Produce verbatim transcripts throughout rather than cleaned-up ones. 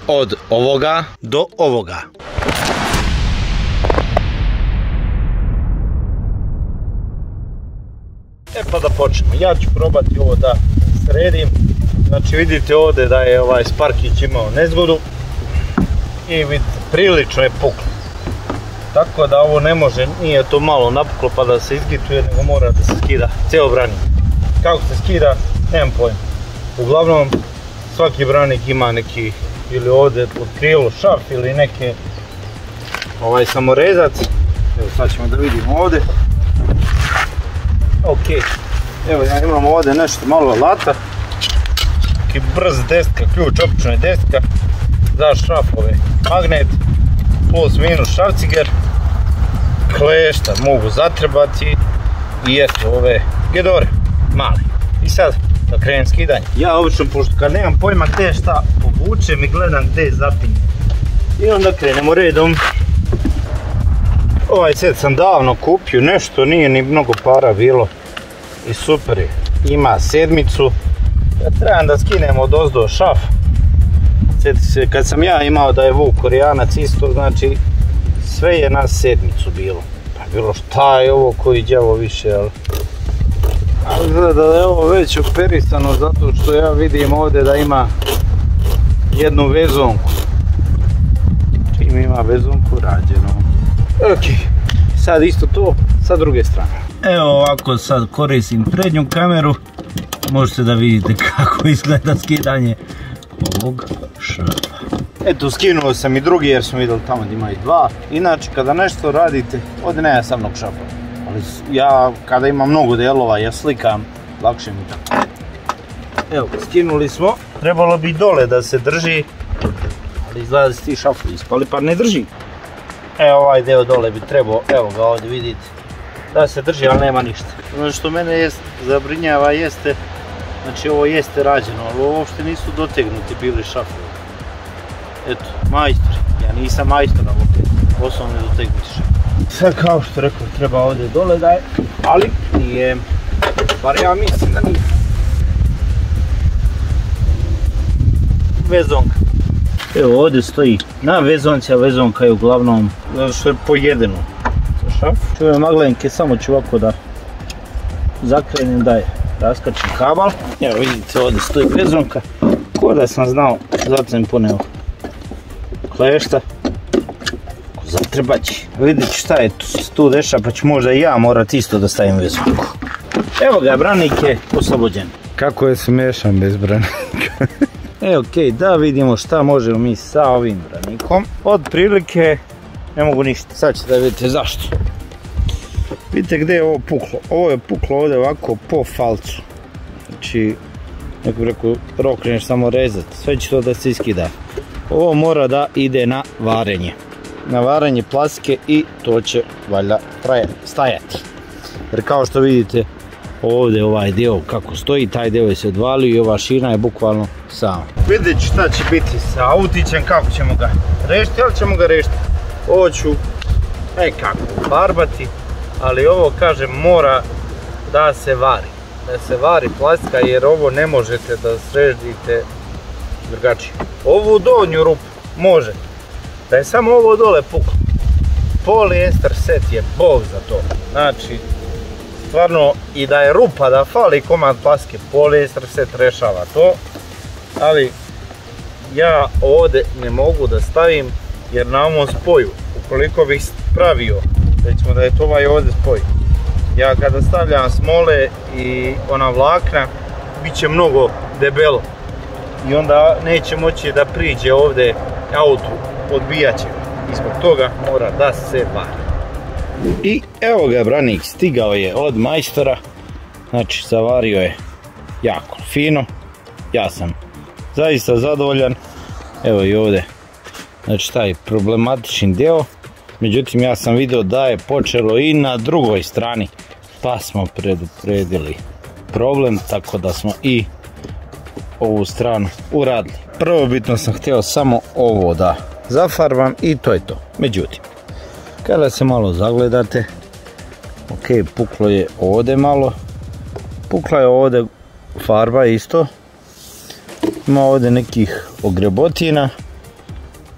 od ovoga do ovoga. E pa da počnemo, ja ću probati ovo da sredim. Znači vidite ovdje da je ovaj Sparkić imao nezgodu i vidite prilično je puklo. Tako da ovo ne može, nije to malo napuklo pa da se izgituje, nego mora da se skida cijelo branik. Kako se skida, nemam pojma. Uglavnom svaki branik ima neki ili ovdje pod krilo šaf ili neke ovaj samorezac. Evo sad ćemo da vidimo ovdje. Ok, evo ja imam ovdje nešto malo alata. Neki brz deska, ključ, obična deska za šrafove, magnet, plus minus šrafciger, klešta mogu zatrebati i eto ove gedore male. I sad da krenem skidanje. Ja obično, pošto kad nemam pojma gdje šta povučem i gledam gdje zapinje. I onda krenemo redom. Ovaj set sam davno kupio, nešto nije ni mnogo para bilo i super je. Ima sedmicu. Ja trebam da skinem od ozdo šaf. Sjeti se, kad sam ja imao da je Vuk Korijanac isto, znači sve je na sedmicu bilo. Pa bilo šta je ovo koji đavo više, ali... Ali izgleda da je ovo već operisano zato što ja vidim ovdje da ima jednu vezonku. Čim ima vezonku rađeno. Ok, sad isto to sa druge strane. Evo ovako sad koristim prednju kameru. Možete da vidite kako izgleda skidanje ovog šrafa. Eto, skinuo sam i drugi jer smo vidjeli tamo da ima i dva. Inače kada nešto radite, ovdje nema samnog šrafa. Ali ja kada imam mnogo delova, ja slikam, lakše mi tako. Evo, skinuli smo. Trebalo bi dole da se drži, ali izgleda da se ti šafovi ispali pa ne drži. Evo ovaj deo dole bi trebao, evo ga ovdje vidite, da se drži, ali nema ništa. Ono što mene jest, zabrinjava jeste, znači ovo jeste rađeno, ali uopšte nisu dotegnuti bili šafovi. Eto, majstor, ja nisam majstor, ali poslovno ne dotegnuti šafovi. Sad kao što rekao, treba ovdje dole da je, ali nije, bar ja mislim da nije. Vezonka. Evo ovdje stoji na vezonci, a vezonka je uglavnom zato što je pojedeno za šaf. Ove maglenke samo ću ovako da zakrenem da je raskačem kabal. Evo vidite ovdje stoji vezonka, ko da sam znao, zato sam poneo klešta. Zatrebaći. Vidjet ću šta je tu dešava, pa ću možda i ja morat isto da stavim vezonku. Evo ga, branik je oslobođen. Kako je smiješan bez branika? E, ok, da vidimo šta možemo mi sa ovim branikom. Od prilike ne mogu ništa. Sad ćete da vidite zašto. Vidite gdje je ovo puklo. Ovo je puklo ovdje ovako po falcu. Znači, neko bi rekao, rokneš samo rezat. Sve će to da se iskida. Ovo mora da ide na varenje. Na varenje plastike i to će valjda stajati. Jer kao što vidite, ovdje ovaj dio kako stoji, taj dio je se odvalio i ova šina je bukvalno sama. Vidjet ću šta će biti sa autićem, kako ćemo ga rešiti, ali ćemo ga rešiti. Ovo ću nekako farbati, ali ovo kažem mora da se vari. Da se vari plastika jer ovo ne možete da srežite drugačije. Ovu donju rupu može. Da je samo ovo dole puklo. Polijester set je bog za to. Znači, stvarno i da je rupa, da fali komad plastike, polijester set rešava to. Ali ja ovdje ne mogu da stavim jer na ovom spoju, ukoliko bih pravio, recimo da je to ovaj ovdje spoj, ja kada stavljam smole i ona vlakna, bit će mnogo debelo i onda neće moći da priđe ovdje autu, odbijat će ga. I zbog toga mora da se vari. I evo ga, branik stigao je od majstora, znači zavario je jako fino, ja sam zaista zadovoljan. Evo i ovdje, znači taj problematični deo, međutim ja sam vidio da je počelo i na drugoj strani, pa smo predupredili problem, tako da smo i ovu stranu uradili. Prvobitno sam htio samo ovo da zafarbam i to je to. Međutim, kada se malo zagledate, ok, puklo je ovdje malo, pukla je ovdje farba isto, ima ovdje nekih ogrebotina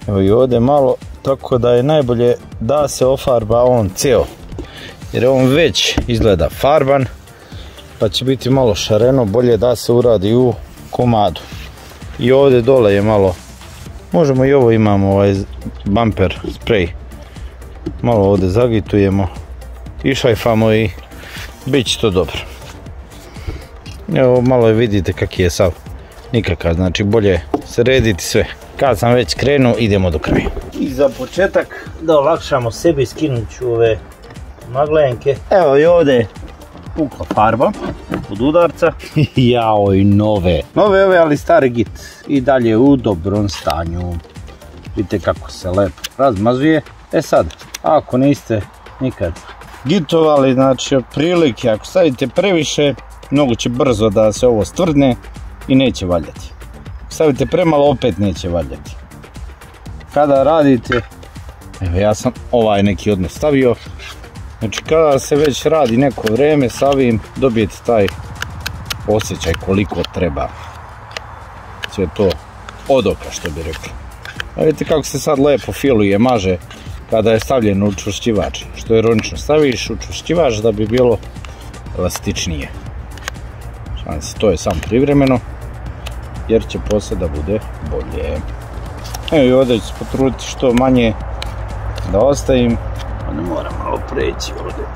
Evo i ovdje malo, tako da je najbolje da se ofarba on cijel. Jer on već izgleda farban, pa će biti malo šareno, bolje da se uradi u komadu. I ovdje dole je malo, možemo i ovo, imamo ovaj bumper spray. Malo ovdje zagitujemo i šajfamo i bit će to dobro. Evo malo vidite kak je sav, nikakav, znači bolje srediti sve. Kad sam već krenuo, idemo do kraja. I za početak da olakšamo sebi, skinut ću ove maglenke. Evo i ovdje pukla farba od udarca. Jao i nove. Nove ove, ali stari git. I dalje u dobrom stanju. Vidite kako se lepo razmazuje. E sad, ako niste nikad gitovali, znači otprilike ako stavite previše, mnogo će brzo da se ovo stvrdne i neće valjati. Ako stavite premalo, opet neće valjati. Kada radite, evo ja sam ovaj neki odnos stavio, znači kada se već radi neko vrijeme sa ovim, dobijete taj osjećaj koliko treba. Sve to od oka, što bi rekli. A vidite kako se sad lepo filuje, maže kada je stavljen u učvršćivač. Što je ironično, staviš učvršćivač da bi bilo elastičnije. Šansi, to je samo privremeno, jer će poslije da bude bolje. Evo i ovdje ću se potruditi što manje da ostavim. Ne moram malo preći ovdje.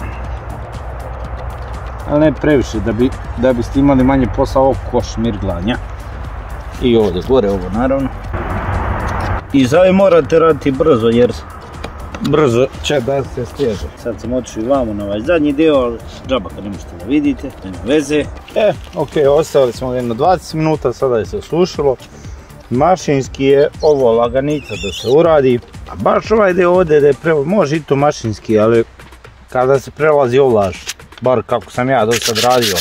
Ali ne previše, da, bi, da biste imali manje posla oko šmirglanja. I ovdje gore ovo naravno. I za ove morate raditi brzo jer brzo će da se stježe. Sad sam otišao i vamo na ovaj zadnji dio, ali džaba kad ne možete da vidite, nema veze. E, ok, ostavili smo jedno dvadeset minuta, sada je se osušilo. Mašinski je ovo laganica da se uradi. A baš ovaj dio ovdje da je prelaz, može i to mašinski, ali kada se prelazi ovlaž, bar kako sam ja do sad radio.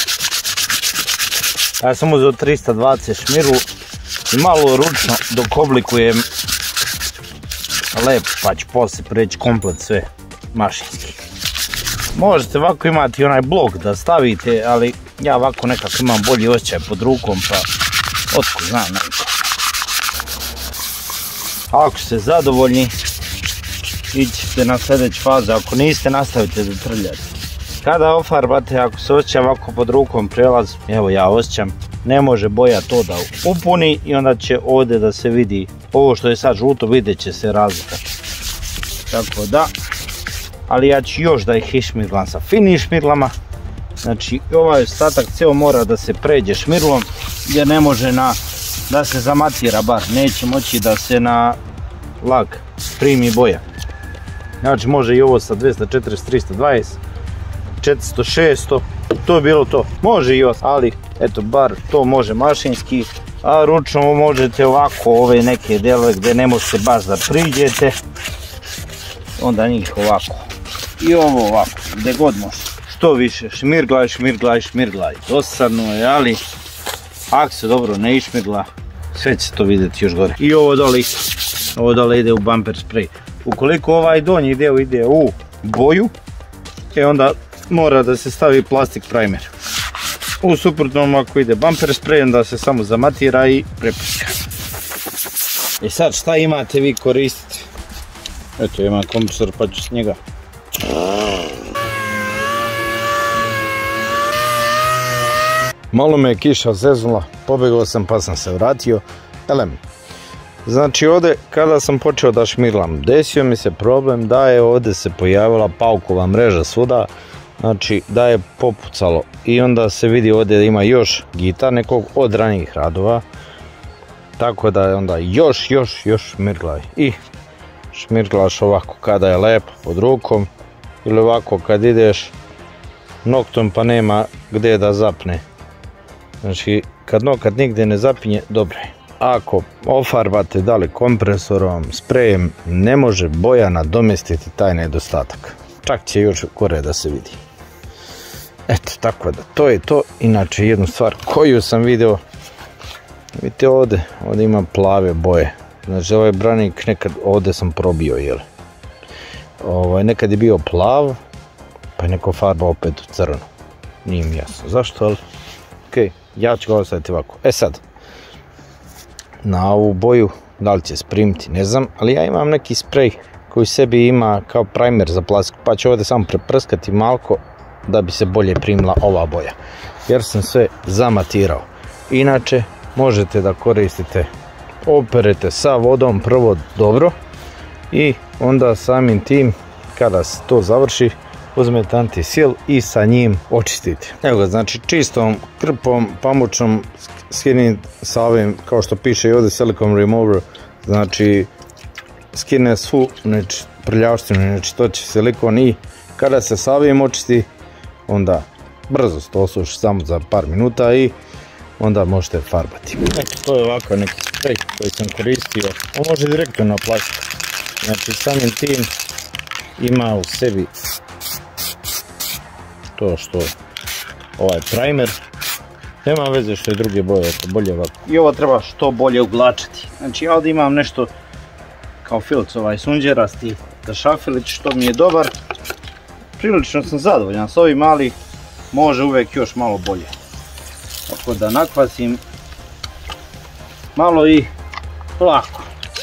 Ja sam uzeo trista dvadeset šmiru i malo ručno dok oblikujem lepo, pa ću poslije preći komplet sve mašinski. Možete ovako imati onaj blok da stavite, ali ja ovako nekako imam bolji osjećaj pod rukom, pa otko znam nekako. Ako ste zadovoljni, ićete na sljedeću fazu, ako niste, nastavite da trljate. Kada ofarbate, ako se osjeća ovako pod rukom prelaz, evo ja osjećam, ne može boja to da upuni i onda će ovdje da se vidi, ovo što je sad žuto, vidjet će se razlika. Tako da, ali ja ću još da ih išmirglam sa finim šmirglama. Znači ovaj ostatak cijel mora da se pređe šmirglom jer ne može na, da se zamatira bar, neće moći da se na lak primi boja. Znači može i ovo sa dvesta četrdeset, trista dvadeset, četiristo, šesto, to je bilo to. Može i ovo, ali eto bar to može mašinski, a ručno možete ovako ove neke delove gdje ne možete baš da priđete, onda njih ovako. I ovo ovako, gdje god može. Što više, šmirglaj, šmirglaj, šmirglaj. Dosadno je, ali ako se dobro ne išmirgla, sve će to vidjeti još gore. I ovo dole isto. Ovo dole ide u bumper spray. Ukoliko ovaj donji dio ide u boju, e onda mora da se stavi plastik primer. U suprotnom, ako ide bumper spray, onda se samo zamatira i prepiska. I sad šta imate vi koristiti? Eto, imam kompresor pa ću s njega. Malo me je kiša zeznula, pobjegao sam pa sam se vratio. Elem, znači ovdje kada sam počeo da šmirglam, desio mi se problem da je ovdje se pojavila paukova mreža svuda, znači da je popucalo i onda se vidi ovdje da ima još gita nekog od ranijih radova, tako da je onda još, još, još šmirglaj i šmirglaš ovako kada je lepo pod rukom ili ovako kad ideš noktom pa nema gdje da zapne. Znači kad nokat nigdje ne zapinje, dobro je. Ako ofarbate da li kompresorom, sprejem, ne može boja nadomjestiti taj nedostatak. Čak će još gore da se vidi. Eto, tako da to je to. Inače jednu stvar koju sam vidio, vidite ovdje, ovdje ima plave boje. Znači ovaj branik nekad ovdje sam probio, jel? Ovaj, nekad je bio plav, pa je neko farba opet u crveno. Nije mi jasno zašto, ali ok, ja ću ga ostaviti ovako. E sad, na ovu boju da li će sprimiti, ne znam, ali ja imam neki sprej koji sebi ima kao primer za plastiku, pa ću ovdje samo preprskati malko da bi se bolje primila ova boja, jer sam sve zamatirao. Inače, možete da koristite, operete sa vodom prvo dobro i onda samim tim, kada se to završi, uzmete antisil i sa njim očistite. Evo ga, znači čistom krpom, pamučnom skini sa ovim, kao što piše i ovdje, silicone remover, znači skine svu prljavštinu, nečistoće, silikon, i kada se sa ovim očisti, onda brzo se to osuši samo za par minuta i onda možete farbati. Eto, to je ovako neki sprej koji sam koristio, on može direktno na plastiku, znači samim tim ima u sebi to što ovaj primer, nema veze što je druge boje, to bolje ovako. I ovo treba što bolje uglačati. Znači ja ovdje imam nešto kao filc, ovaj sunđerasti dašafilić, što mi je dobar. Prilično sam zadovoljan s ovim, ali može uvijek još malo bolje. Tako da nakvasim malo i lako.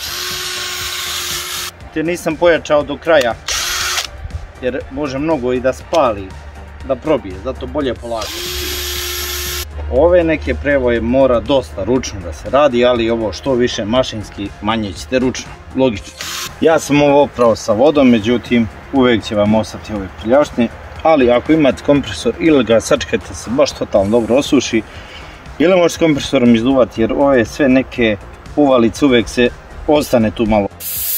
Te nisam pojačao do kraja, jer može mnogo i da spali, da probije, zato bolje polako. Ove neke prevoje mora dosta ručno da se radi, ali ovo što više mašinski, manje ćete ručno, logično. Ja sam ovo oprao sa vodom, međutim uvijek će vam ostati ove prljavštine, ali ako imate kompresor ili ga sačekajte se baš totalno dobro osuši, ili možete kompresorom izduvati, jer ove sve neke uvalice uvijek se ostane tu malo.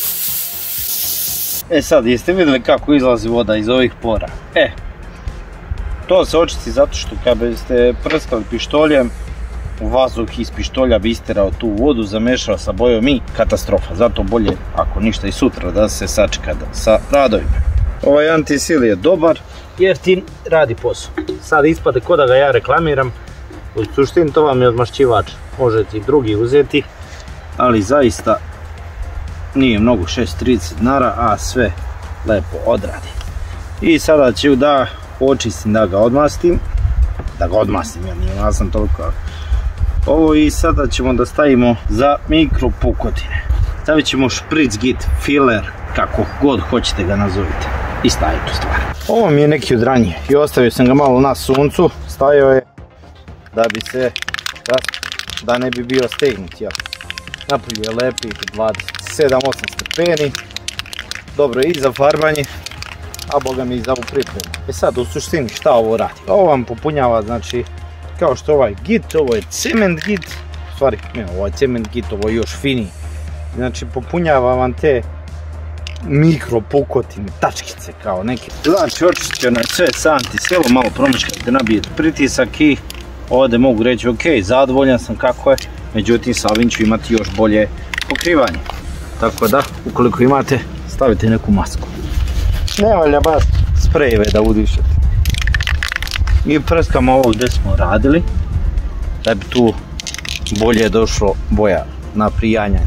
E sad, jeste vidjeli kako izlazi voda iz ovih pora? E, to se očisti zato što kad biste prskali pištoljem, u vazduh iz pištolja bi isterao tu vodu, zamešao sa bojom i katastrofa. Zato bolje, ako ništa i sutra, da se sačeka sa radovima. Ovaj antisil je dobar, jeftin, radi posao. Sad ispade ko da ga ja reklamiram, u suštini to vam je odmašćivač. Možete i drugi uzeti, ali zaista nije mnogo, šest trideset dinara, a sve lepo odradi. I sada ću da očistim, da ga odmastim, da ga odmastim, ja nije masam toliko. Ovo i sada ćemo da stavimo za mikro pukotine. Stavit ćemo špric git, filler, kako god hoćete ga nazovite. I stavite u stvar. Ovo mi je neki od ranije i ostavio sam ga malo na suncu, stavio je da bi se, da, da ne bi bio stegnut. Ja. Napolju je lepi, dvadeset sedam osam stepeni, dobro i za farbanje, a boga mi i za ovu pripremu. E sad u suštini šta ovo radi? Ovo vam popunjava, znači, kao što ovaj git, ovo je cement git, u stvari, ne, ovo je cement git, ovo je još finiji. Znači popunjava vam te mikro pukotine, tačkice kao neke. Znači očišćeno je sve sa antisilom, malo promišljajte, nabijete pritisak i ovdje mogu reći ok, zadovoljan sam kako je, međutim sa ovim ću imati još bolje pokrivanje. Tako da, ukoliko imate, stavite neku masku. Ne valja baš sprejeve da udišete. I prskamo ovo gdje smo radili, da bi tu bolje došlo boja na prijanjanje.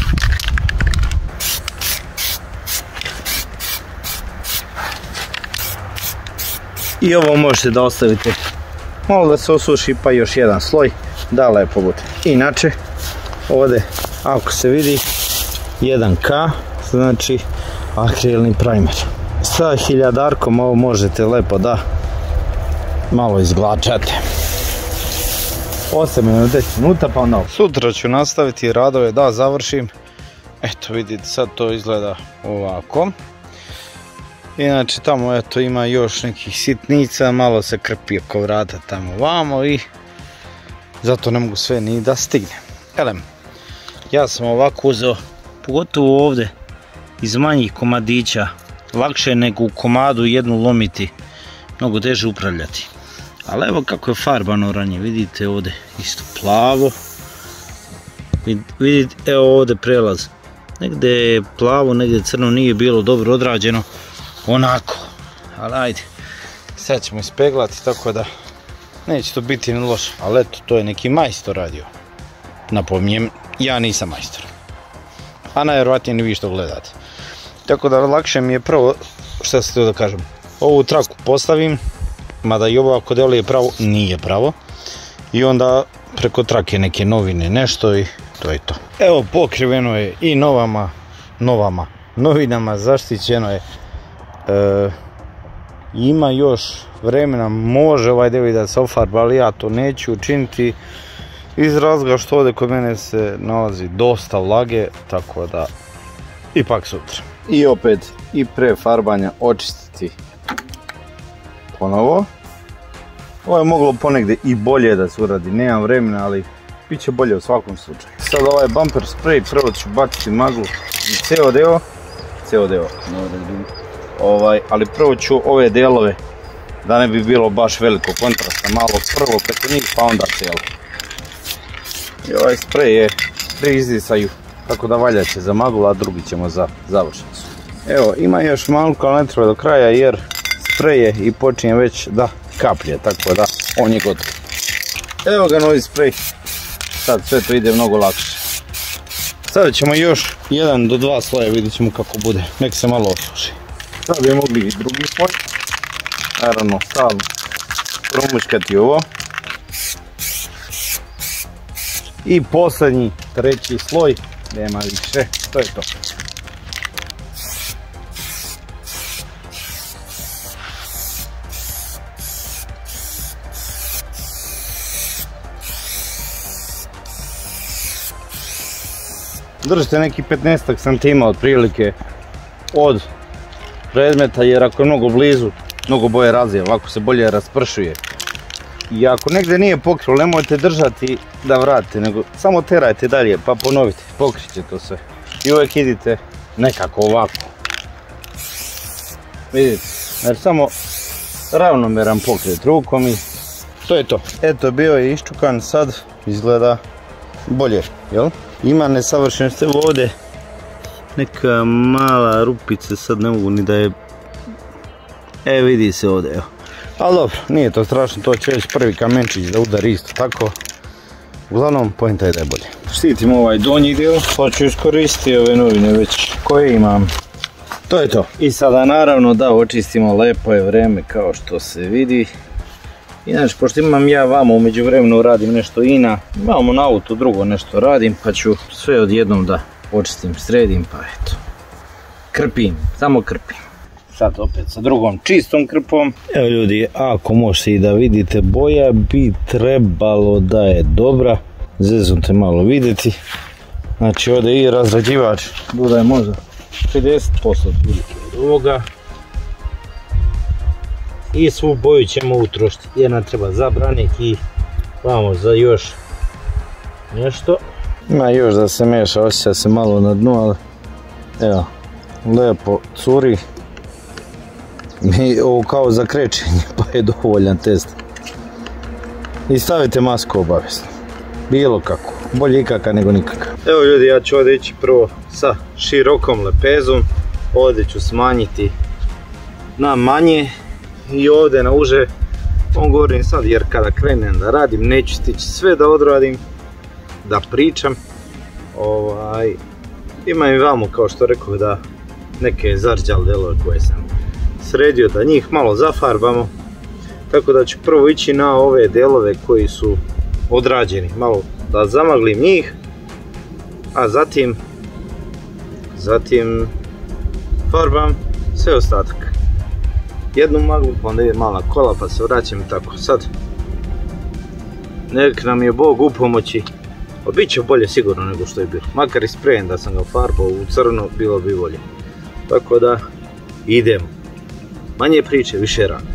I ovo možete da ostavite malo da se osuši, pa još jedan sloj da lepo bude. Inače, ovdje ako se vidi jedan K, znači akrilni primer. Sa hiljadarkom ovo možete lepo da malo izglačate. osam do deset minuta pa onda. Sutra ću nastaviti radove da završim. Eto vidite, sad to izgleda ovako. Inače tamo eto ima još nekih sitnica, malo se krpi oko vrata tamo vamo i zato ne mogu sve ni da stigne. Elem, ja sam ovako uzeo, pogotovo ovdje iz manjih komadića, lakše nego u komadu jednu lomiti, mnogo teže upravljati. Ali evo kako je farbano ranije, vidite ovdje isto plavo, vidite evo ovdje prelaz, negdje je plavo, negdje crno, nije bilo dobro odrađeno, onako, ali ajde, sad ćemo ispeglati tako da neće to biti ni loše, ali eto to je neki majstor radio, napominjem, ja nisam majstor, a najvjerojatnije ni vi što gledate. Tako da lakše mi je prvo, šta se htio da kažem, ovu traku postavim, mada i ovo ako deluje pravo, nije pravo. I onda preko trake neke novine nešto i to je to. Evo, pokriveno je i novama, novama, novinama, zaštićeno je. E, ima još vremena, može ovaj dio da se ofarba, ali ja to neću učiniti iz razloga što ovdje kod mene se nalazi dosta vlage, tako da ipak sutra. I opet i pre farbanja očistiti ponovo. Ovo je moglo ponegdje i bolje da se uradi, nemam vremena, ali bit će bolje u svakom slučaju. Sad ovaj bumper spray, prvo ću baciti maglu i ceo deo, ceo deo, ovaj, ali prvo ću ove delove, da ne bi bilo baš veliko kontrasta, malo prvo preko njih pa onda cijelo. I ovaj spray je pri izdisaju, tako da valja će za maglu, a drugi ćemo za završnicu. Evo, ima još malko, ali ne treba do kraja jer spray je i počinje već da kaplje, tako da on je gotov. Evo ga novi spray, sad sve to ide mnogo lakše. Stavit ćemo još jedan do dva sloja, vidjet ćemo kako bude, nek se malo osuši. Sad bi mogli i drugi sloj, naravno stalno promuškati ovo. I posljednji, treći sloj, nema više, to je to. Držite neki petnaestak santima otprilike od predmeta, jer ako je mnogo blizu, mnogo boje razlije, ovako se bolje raspršuje. I ako negdje nije pokrilo, nemojte držati da vratite, nego samo terajte dalje pa ponovite, pokrit će to sve. I uvijek idite nekako ovako. Vidite, jer samo ravnomeran pokret rukom i to je to. Eto, bio je iščukan, sad izgleda bolje, jel? Ima nesavršenosti ovdje, neka mala rupica, sad ne mogu ni da je, e vidi se ovdje, evo. Ali dobro, nije to strašno, to će već prvi kamenčić da udari isto tako. Uglavnom, poenta je da je bolje. Štitim ovaj donji dio, pa ću iskoristiti ove novine već koje imam. To je to. I sada naravno da očistimo, lepo je vreme kao što se vidi. Inače, pošto imam ja vamo, umeđu vremenu radim nešto ina, imamo na auto drugo nešto radim, pa ću sve odjednom da očistim, sredim, pa eto. Krpim, samo krpim. Sad opet sa drugom čistom krpom. Evo ljudi, ako možete i da vidite, boja bi trebalo da je dobra. Zeznute malo vidjeti. Znači ovdje i razrađivač dodaje možda pedeset posto od ovoga. I svu boju ćemo utrošiti. Jedna treba za branik i vamo za još nešto. Ima još da se meša, osjeća se malo na dnu, ali evo, lepo curi. Ovo kao za krečenje, pa je dovoljan test. I stavite masku obavezno. Bilo kako, bolje ikaka nego nikaka. Evo ljudi, ja ću ovdje ići prvo sa širokom lepezom. Ovdje ću smanjiti na manje i ovdje na uže. On govorim sad jer kada krenem da radim neću stići sve da odradim, da pričam. Ovaj, imam i vamo kao što rekao da neke zarđale delove koje sam sredio da njih malo zafarbamo. Tako da ću prvo ići na ove delove koji su odrađeni, malo da zamaglim njih, a zatim zatim farbam sve ostatak. Jednu maglu, pa onda ide mala kola, pa se vraćam i tako. Sad, nek nam je Bog u pomoći, pa bit će bolje sigurno nego što je bilo. Makar i sprejem da sam ga farbao u crno, bilo bi bolje. Tako da, idemo. Manje priče, više rada.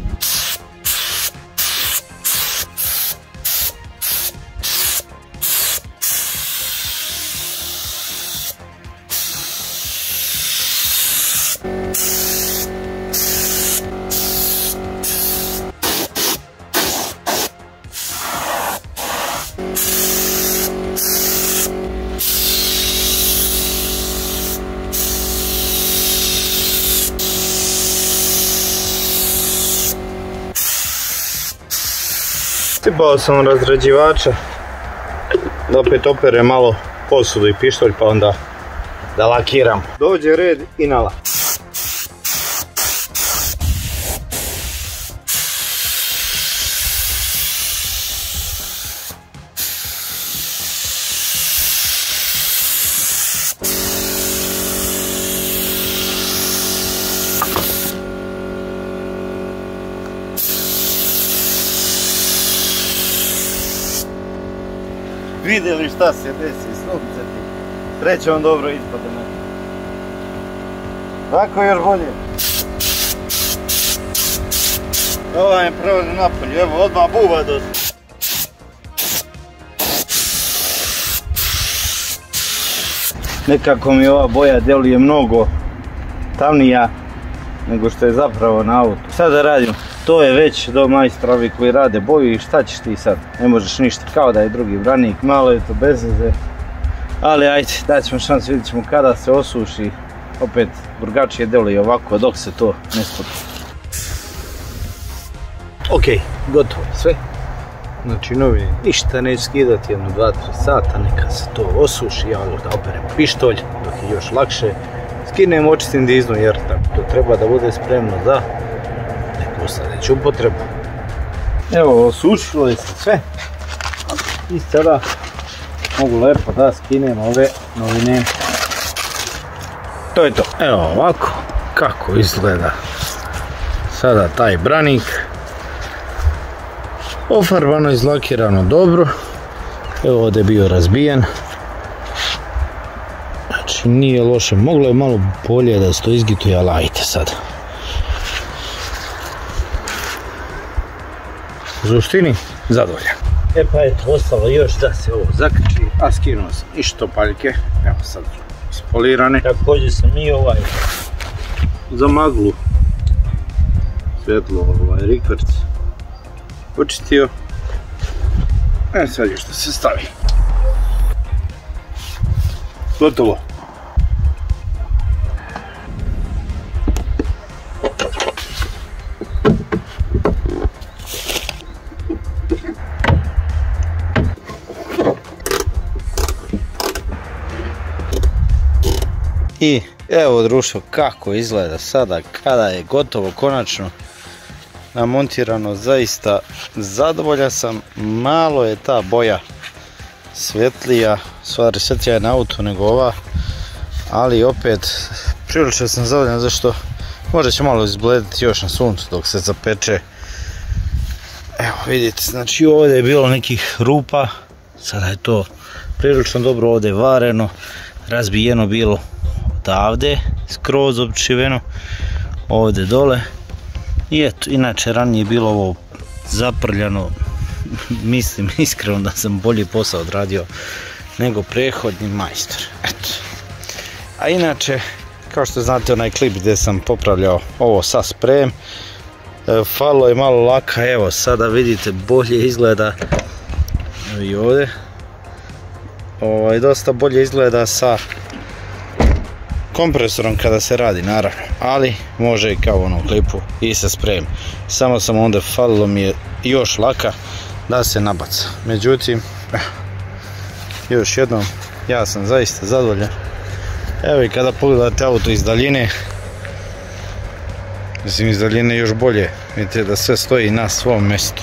Sipao sam razrađivača da opet opere malo posudu i pištolj, pa onda da lakiram. Dođe red i na lak. vidjeli šta se desi, sunce ti. Srećom dobro ispade. Tako još bolje. Ovaj je prevodi napolju, evo odmah buba dosta. Nekako mi ova boja djeluje mnogo tamnija nego što je zapravo na autu. Sad da radim, to je već do majstrovi koji rade boju i šta ćeš ti sad? Ne možeš ništa, kao da je drugi branik, malo je to bez veze. Ali ajde, daćemo šansu, vidjet ćemo kada se osuši. Opet drugačije djeluje ovako dok se to ne spoči. Ok, gotovo je sve. Znači novi ništa neće skidati, jedno dva tri sata, neka se to osuši, ja da operem pištolj dok je još lakše. Skinem očistim diznu jer tako to treba da bude spremno za neku sljedeću upotrebu. Evo, osušilo je se sve. I sada mogu lepo da skinem ove novine. To je to. Evo ovako kako izgleda sada taj branik. Ofarbano, izlakirano dobro. Evo ovdje je bio razbijen. Znači nije loše. Moglo je malo bolje da se to izgituje, ali ajte sad. U suštini zadovoljan. E pa eto, ostalo još da se ovo zakrči, a skinuo sam i štopaljke. Evo sad ispolirane. Također sam i ovaj za maglu svjetlo ovaj rikverc počistio. E sad još da se stavi. Gotovo. I evo društvo kako izgleda sada kada je gotovo konačno namontirano, zaista zadovoljan sam. Malo je ta boja svjetlija, stvari svjetlija je na auto nego ova, ali opet prilično sam zadovoljan zašto možda će malo izblediti još na suncu dok se zapeče. Evo vidite, znači ovdje je bilo nekih rupa, sada je to prilično dobro ovdje vareno, razbijeno bilo odavde, skroz opčiveno, ovdje dole. I eto, inače ranije je bilo ovo zaprljano, mislim iskreno da sam bolji posao odradio nego prethodni majstor. Eto. A inače, kao što znate onaj klip gdje sam popravljao ovo sa sprejem, e, falilo je malo laka, evo sada vidite bolje izgleda i ovdje. Ovaj, dosta bolje izgleda sa kompresorom kada se radi naravno, ali može i kao u onom klipu i sa sprejem. Samo sam onda falilo mi je još laka da se nabaca. Međutim, još jednom, ja sam zaista zadovoljan. Evo i kada pogledate auto iz daljine, mislim iz daljine još bolje, vidite da sve stoji na svom mjestu.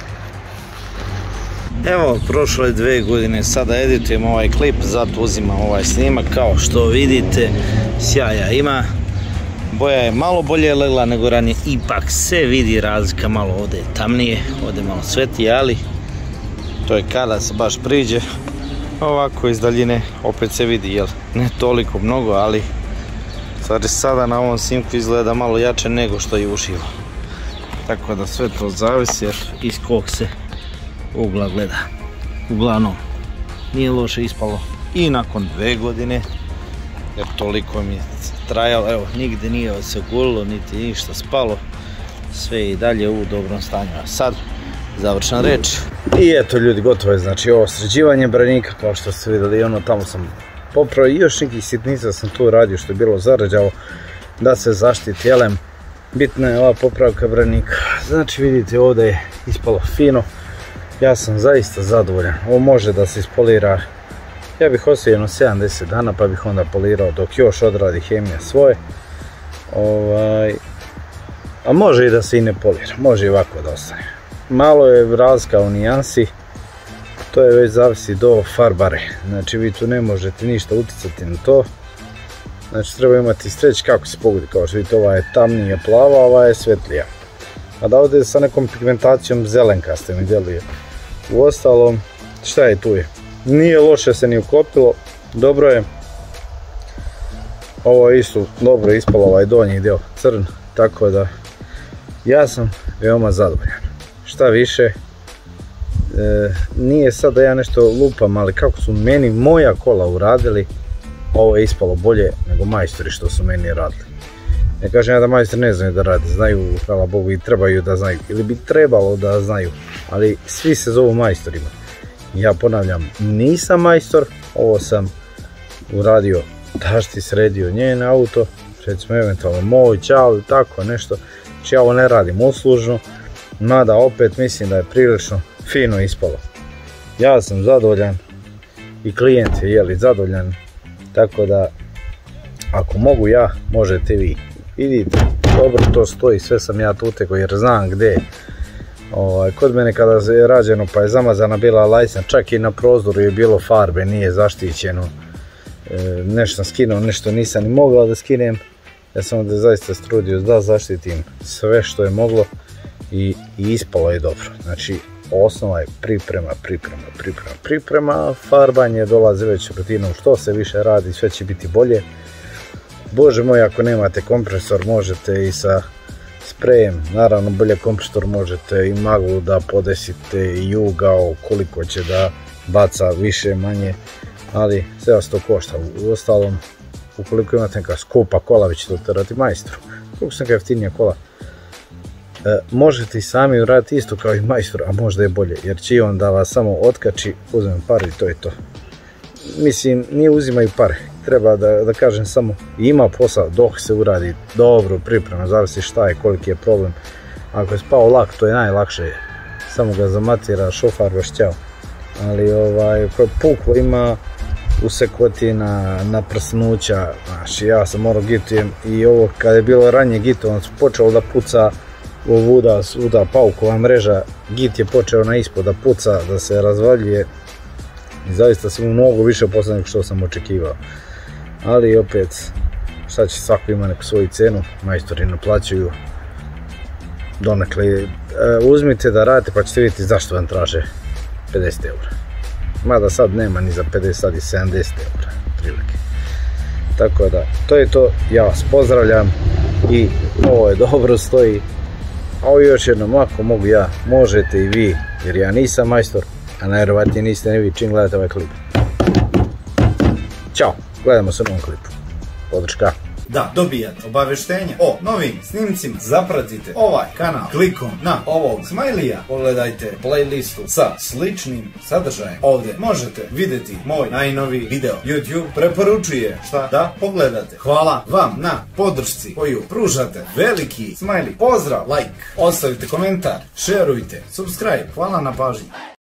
Evo, prošlo je dve godine, sada editujem ovaj klip, zato uzimam ovaj snimak, kao što vidite, sjaja ima. Boja je malo bolje legla nego ranije, ipak se vidi razlika, malo ovdje je tamnije, ovdje je malo svetije, ali to je kada se baš priđe. Ovako iz daljine opet se vidi, jel, ne toliko mnogo, ali stvari sada na ovom snimku izgleda malo jače nego što je uživo. Tako da sve to zavisi jer iz kog se ugla gleda. Uglavnom, nije loše ispalo i nakon dve godine, jer toliko mi je trajalo, evo, nigdje nije se gulilo, niti ništa spalo, sve i dalje u dobrom stanju. A sad, završna reč. I eto ljudi, gotovo je, znači ovo sređivanje branika, kao što ste vidjeli, ono tamo sam popravio i još nekih sitnica sam tu radio što je bilo zarađavo da se zaštiti elem. Bitna je ova popravka branika, znači vidite ovdje je ispalo fino. Ja sam zaista zadovoljan, ovo može da se ispolira, ja bih ostavio jedno sedamdeset dana pa bih onda polirao dok još odradi hemija svoje. Ovaj, a može i da se i ne polira, može i ovako da ostane. Malo je razlika u nijansi, to je već zavisi do farbare, znači vi tu ne možete ništa utjecati na to. Znači treba imati streć kako se pogodi, kao što vidite ova je tamnije plava, ova je svetlija. A da ovdje sa nekom pigmentacijom zelenkaste mi djeluje. U ostalom, šta je tu je? nije loše se ni uklopilo, dobro je. Ovo je isto dobro ispalo, ovaj donji dio crn, tako da ja sam veoma zadovoljan. Šta više, e, nije sad da ja nešto lupam, ali kako su meni moja kola uradili, ovo je ispalo bolje nego majstori što su meni radili. Ne kažem ja da majstori ne znaju da rade, znaju, hvala Bogu, i trebaju da znaju, ili bi trebalo da znaju, ali svi se zovu majstorima. Ja ponavljam, nisam majstor, ovo sam uradio, tašti sredio njen auto, recimo eventualno moj, čao, tako nešto, znači ja ovo ne radim uslužno, mada opet mislim da je prilično fino ispalo. Ja sam zadovoljan i klijent je jeli zadovoljan, tako da ako mogu ja, možete vi. Vidite, dobro to stoji, sve sam ja tu utekao jer znam gdje je. Ovaj, kod mene kada je rađeno pa je zamazana bila lajsna, čak i na prozoru je bilo farbe, nije zaštićeno. E, nešto sam skinuo, nešto nisam ni mogao da skinem. Ja sam onda zaista strudio da zaštitim sve što je moglo i, i ispalo je dobro. Znači, osnova je priprema, priprema, priprema, priprema, farbanje dolazi već rutinom, što se više radi, sve će biti bolje. Bože moj, ako nemate kompresor, možete i sa sprejem, naravno bolje kompresor možete i maglu da podesite i ugao koliko će da baca više, manje, ali sve vas to košta. U ostalom, ukoliko imate neka skupa kola, vi ćete uterati majstru. Koliko su neka jeftinija kola, e, možete i sami uraditi isto kao i majstor, a možda je bolje, jer će on da vas samo otkači, uzmem par i to je to. Mislim, nije uzimaju pare, treba da, da kažem samo, ima posao dok se uradi dobro priprema, zavisi šta je, koliki je problem. Ako je spao lak, to je najlakše, samo ga zamatira, šofar baš ćao. Ali ovaj, puklo ima usekvotina, naprsnuća, znači ja sam morao gitujem i ovo kad je bilo ranije gitu, on počeo da puca ovuda, svuda paukova mreža, git je počeo na ispod da puca, da se razvaljuje. I zaista sam mnogo više posla nego što sam očekivao. Ali opet, šta će, svako ima neku svoju cenu, majstori naplaćuju donekle. E, uzmite da radite pa ćete vidjeti zašto vam traže pedeset eura. Mada sad nema ni za pedeset, sad i sedamdeset eura prilike. Tako da, to je to, ja vas pozdravljam i ovo je dobro stoji. A ovo još jednom, ako mogu ja, možete i vi, jer ja nisam majstor, a najvjerovatnije niste ni vi čim gledate ovaj klip. Ćao, gledamo se u novom klipu. Podrška. Da dobijate obavještenja o novim snimcima, zapratite ovaj kanal klikom na ovog smajlija. Pogledajte playlistu sa sličnim sadržajem. Ovdje možete vidjeti moj najnoviji video. YouTube preporučuje šta da pogledate. Hvala vam na podršci koju pružate. Veliki smajli, pozdrav, like, ostavite komentar, šerujte, subscribe. Hvala na pažnji.